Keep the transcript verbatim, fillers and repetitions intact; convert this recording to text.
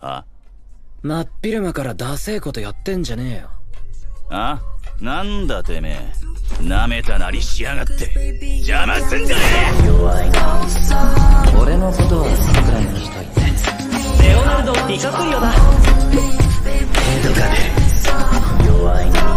あ、 真っ昼間からダセえことやってんじゃねえよ。 あ、なんだてめえ、舐めたなりしやがって邪魔すんじゃねえ。 弱いな。俺のことはそのくらいにしといて。レオナルド・ディカプリオだ。ヘドが出る。弱いな。